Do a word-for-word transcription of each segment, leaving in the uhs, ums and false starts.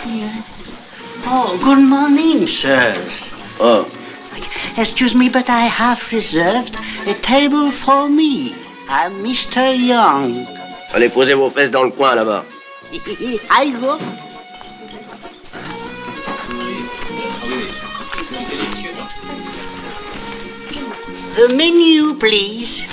Yeah. Oh, good morning, sirs. Oh. Excuse me, but I have reserved a table for me. I'm Mister Young. Allez, posez vos fesses dans le coin, là-bas. I go. The menu, please.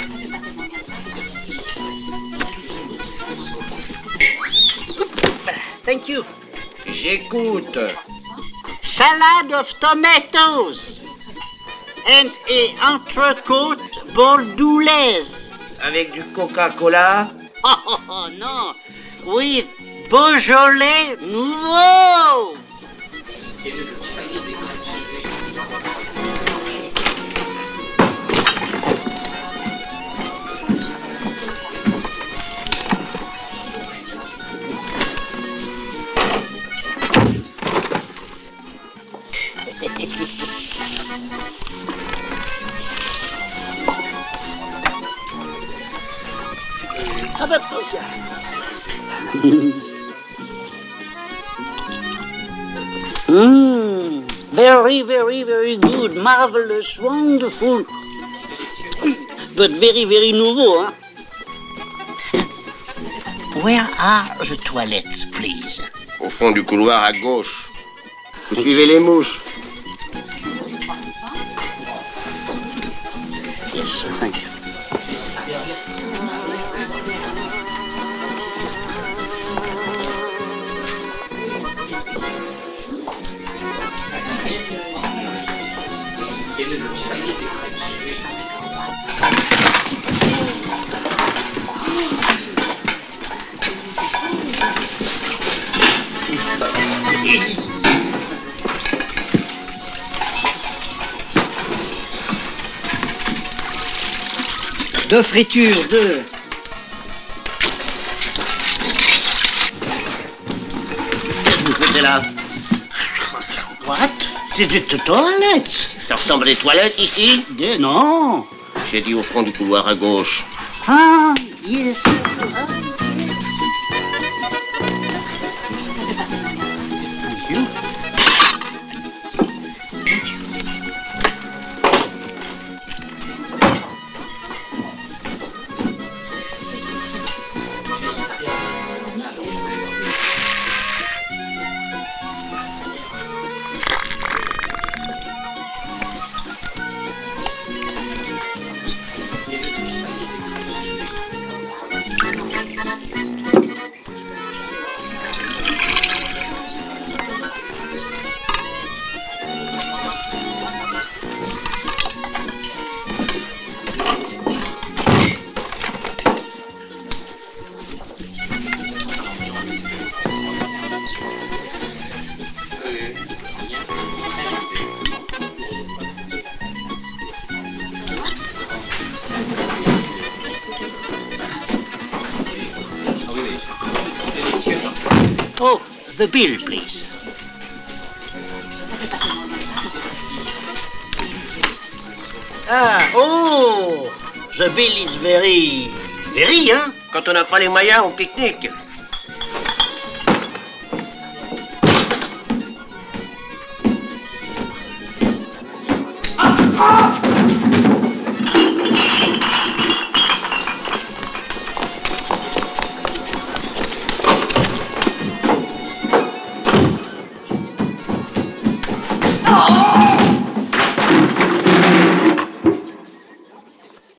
Thank you. J'écoute. Salad of tomatoes and a entrecôte bordelaise. Avec du Coca-Cola. Oh, oh, oh, non. Oui, Beaujolais nouveau. Mm, very, very, very good, marvelous, wonderful, but very, very nouveau, hein? Where are the toilets, please? Au fond du couloir à gauche. Vous suivez les mouches. Yes, thank you. Deux fritures, deux. Qu'est-ce que vous faites là? What? C'est des toilettes. Ça ressemble à des toilettes ici? Des, non. J'ai dit au fond du couloir à gauche. Ah, yes. Ah. Thank you. Oh, the bill, please. Ah, oh, the bill is very, very, hein? Quand on n'a pas les moyens, on pique-nique. Ah, ah! Oh!